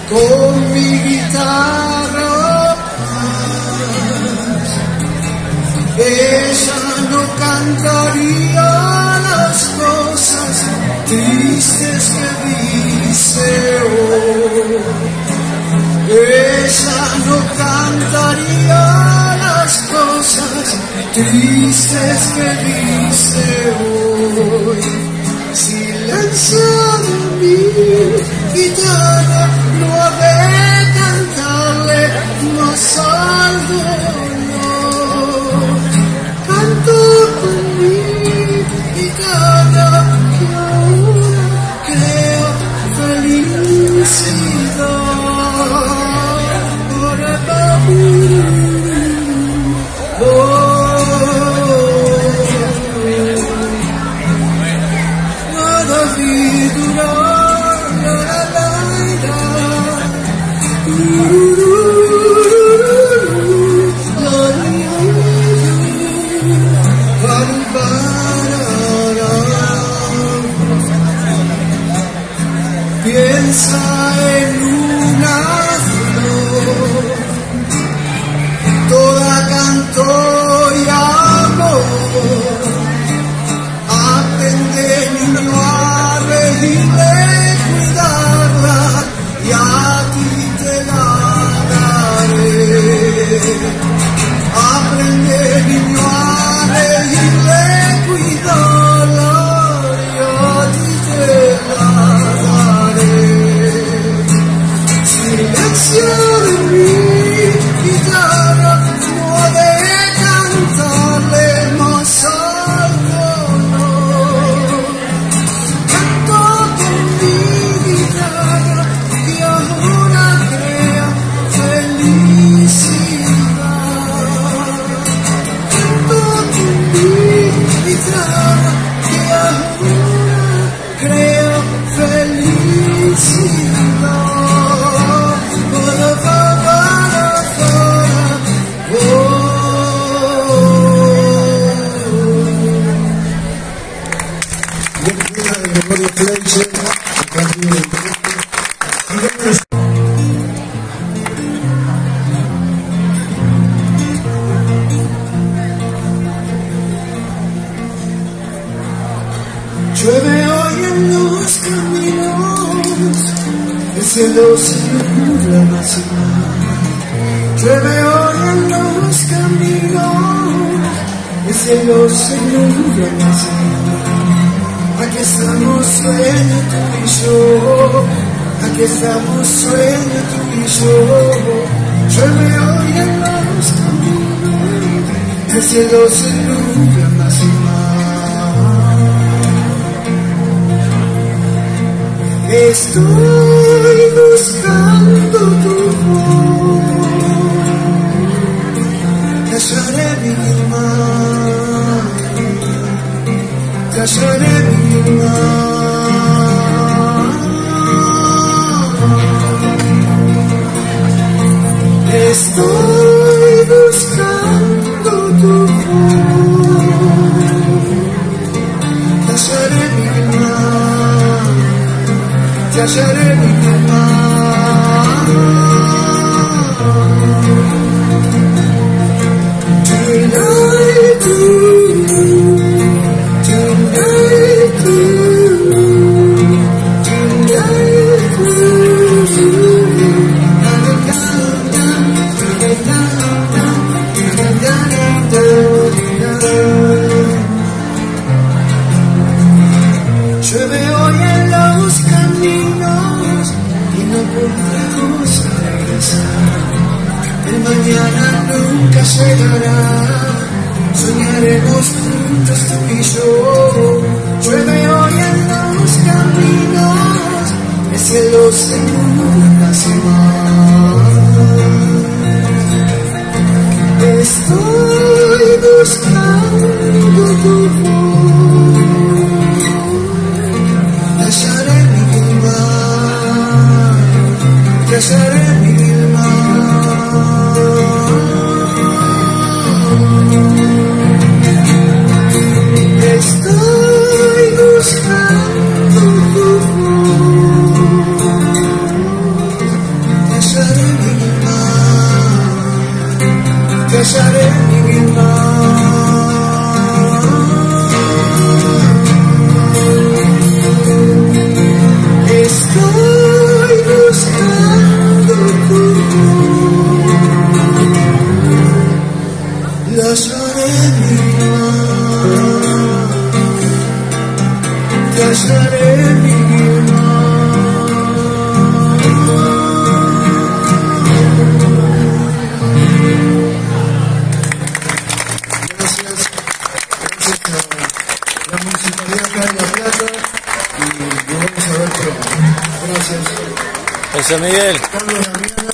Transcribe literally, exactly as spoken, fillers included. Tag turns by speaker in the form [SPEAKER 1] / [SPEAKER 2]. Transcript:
[SPEAKER 1] con mi guitarra. Ella no cantaría las cosas tristes que dice hoy. Ella no cantaría las cosas tristes que dice hoy. Silencio de mi guitarra, no ha de cantarle más algo, no. Canto con mi guitarra que ahora creo felicidad. Oh, nada vi durar, la la la la, piensa en una flor, toda canto y amor. Aprende, niño, a reírle, cuidarla, y a ti te la daré. Aprende, niño, a reírle, cuidarla, y a ti te la daré. Silencio de mi guitarra, no ha de cantarle más algo, no. Canto con mi guitarra y ahora crea felicidad. Canto con mi guitarra y ahora creo felicidad. Llueve hoy en los caminos, el cielo se nubla más y más. Llueve hoy en los caminos, el cielo se nubla más y más. Aquí estamos sueño tú y yo, aquí estamos sueño tú y yo. Llueve hoy en los caminos, el cielo se nubla más y más. Estoy buscando tu voz, callaré mi mal, callaré mi mal. Estoy buscando tu voz, callaré mi mal, callaré mi mal. Tonight, tonight, llueve hoy en los caminos y no podremos regresar. El mañana nunca llegará, soñaremos juntos tú y yo. Llueve hoy en los caminos, el cielo se nubla sin más. Estoy buscando tu voz, callaré mi mal, callaré mi mal. Estoy buscando tu voz, buscaré vivir más. Gracias, gracias a la Municipalidad de La Plata y nos vamos a ver pronto. Gracias.
[SPEAKER 2] José Miguel.
[SPEAKER 1] Carlos Damián.